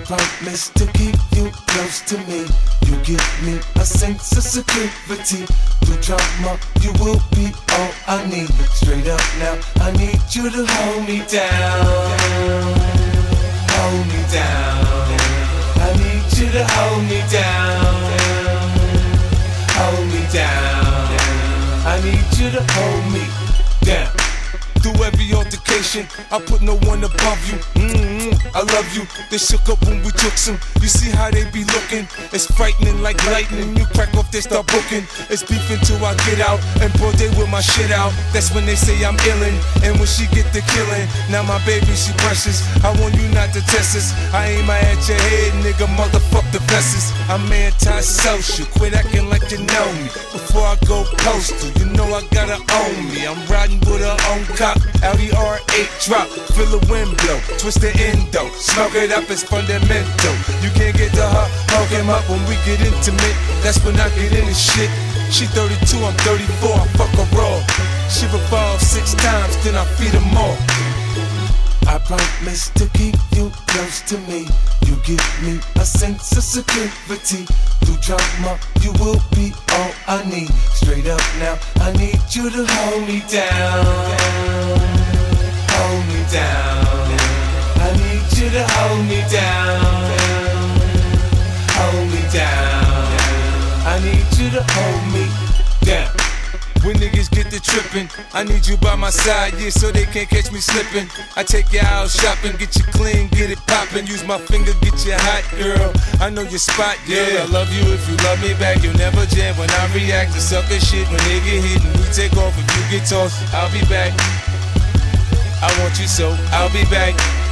promise to keep you close to me. You give me a sense of security. Through drama, you will be all I need. Straight up now, I need you to hold me down. Hold me down. I need you to hold me down. Hold me down. I need you to hold me down. Through every altercation, I put no one above you. I love you. They shook up when we took some. You see how they be looking? It's frightening like lightning. You crack off, they start booking. It's beef until I get out and broad day with my shit out. That's when they say I'm illin'. And when she get the killing, now my baby, she precious. I want you not to test us. I aim at your head, nigga, motherfuck the vessels. I'm anti-social. Quit acting like you know me. Before I go postal, you know I gotta own me. I'm riding with her own cop. Audi R8 drop, feel the wind blow, twist the endo, smoke it up, it's fundamental. You can't get to her, hug him up when we get intimate. That's when I get into shit. She 32, I'm 34, I fuck her raw. She revolves 6 times, then I feed her more. I promise to keep you close to me. You give me a sense of security. Through drama, you will be all I need. Straight up now, I need you to hold me down. Hold me down. I need you to hold me down. Hold me down. I need you to hold me down. When niggas get to trippin', I need you by my side, yeah, so they can't catch me slippin'. I take you out shopping, get you clean, get it poppin'. Use my finger, get you hot, girl. I know your spot, yeah. I love you if you love me back. You'll never jam when I react to sucker shit. When they get hit and we take off, if you get tossed, I'll be back. I want you so, I'll be back.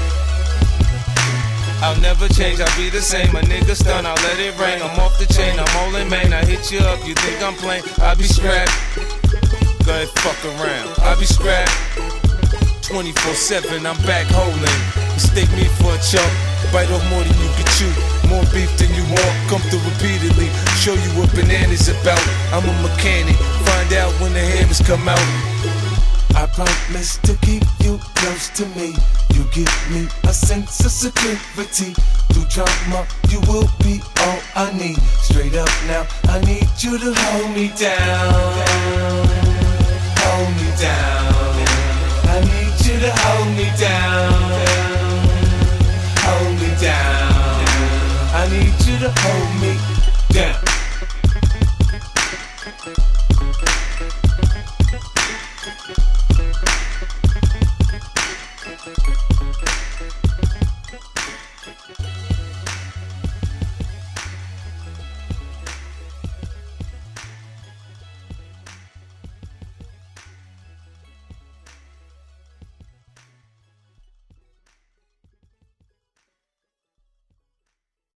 I'll never change, I'll be the same. A nigga stun, I'll let it rain. I'm off the chain, I'm all in main. I hit you up, you think I'm playing? I'll be scrapped. Go ahead, fuck around. I'll be scrapped. 24/7, I'm back holding. Mistake me for a chump. Bite off more than you can chew. More beef than you want. Come through repeatedly. Show you what bananas about. I'm a mechanic. Find out when the hammers come out. I promise to keep you close to me. You give me a sense of security. Through drama, you will be all I need. Straight up now, I need you to hold me down. Hold me down. I need you to hold me down. Hold me down. I need you to hold me down.